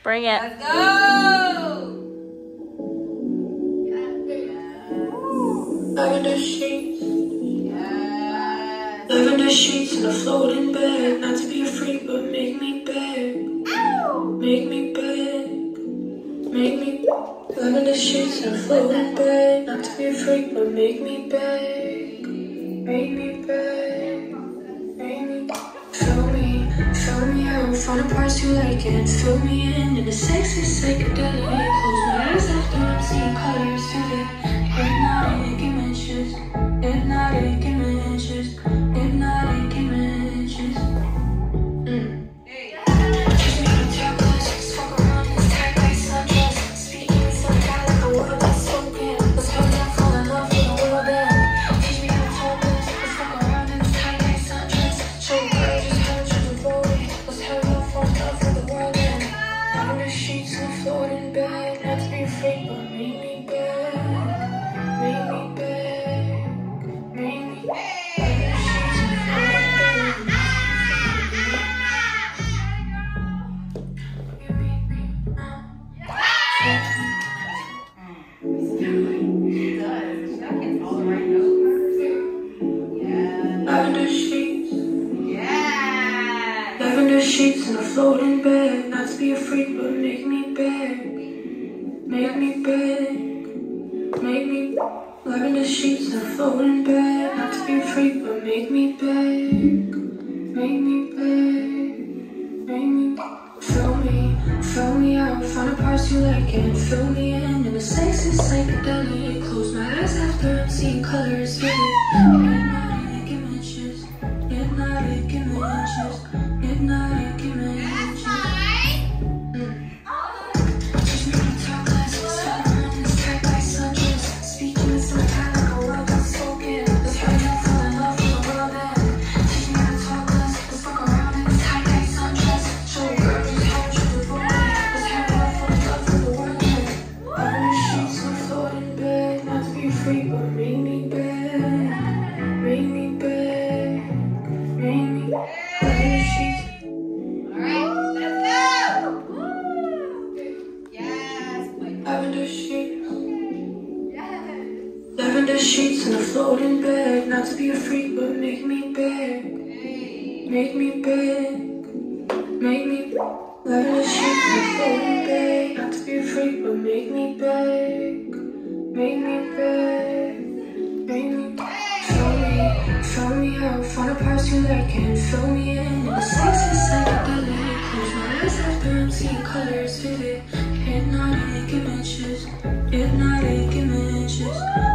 Bring it. Let's go! Lavender sheets. Yes. Lavender sheets in a floating bed. Not to be a freak, but make me beg. Make me beg. Make me. Lavender sheets in a floating bed. Not to be a freak, but make me beg. Make me beg. Make me. Fill me out. Find the parts you like and fill me in a sexy psychedelic. Close my eyes after I'm seeing colors vivid. Hypnotic images, hypnotic images, hypnotic images. Kiss me on top glass, fuck around in this tight white sundress. Speaking so like the world is spoken. Let's hurry up, fall in love with the world then. Kiss me on top glass, let's fuck around in this tight white sundress. Show me just how much you devoted. Let's hurry up, fall in love with the world then. Under the sheets and floating bed, not to be afraid, but make me bad. Make me beg, make me beg. Lavender sheets. Yes. Lavender sheets in a floating bed. Not to be a freak, but make me beg. Make me beg. Make me. Lavender sheets in a floating bed. Not to be a freak, but make me beg. Make me beg. Make me. Fill me out. Find the parts you like and fill me in a sexy psychedelic. Close my eyes after I'm seeing colors vivid. Hypnotic images, hypnotic images, hypnotic images. Teach me to talk less, let's talk around in this tight white sundress. Speaking in some kind like a world unspoken. Let's hurry up, fall in love with the world then. Teach me to talk less, let's fuck around in this tight white sundress. Show a girl just how much you devoted. Let's hurry up, fall in love with the world then. Lavender sheets in a floating bed. Not to be a freak, but make me beg. Make me beg. Make me. Lavender sheets. Alright, let's go! Yes. Lavender sheets. Yes. Lavender sheets in a floating bed. Not to be a freak, but make me beg. Make me beg. Make me. Lavender sheets in a floating bed. Not to be a freak, but make me beg. Make me beg. Make me. Fill me out. Find the parts you like and fill me in a sexy psychedelic. Close my eyes after I'm seeing colors vivid. Hypnotic images, hypnotic images.